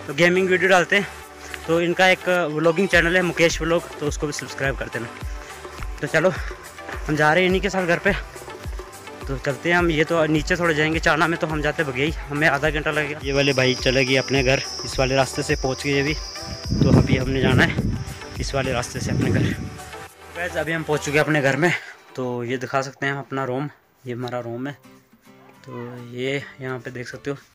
तो gaming video डालते हैं। तो इनका एक व्लॉगिंग चैनल है मुकेश व्लॉग, तो उसको भी सब्सक्राइब कर देना। तो चलो हम जा रहे हैं इन्हीं के साथ घर पे, तो चलते हैं हम। ये तो नीचे थोड़े जाएंगे चाना में, तो हम जाते बघेई, हमें आधा घंटा लगेगा। ये वाले भाई चले गए अपने घर, इस वाले रास्ते से पहुंच गए अभी। तो अभी हमने जाना है इस वाले रास्ते से अपने घर। वैसे अभी हम पहुंच चुके हैं अपने घर में। तो ये दिखा सकते हैं हम अपना रूम, ये हमारा रूम है। तो ये यहाँ पे देख सकते हो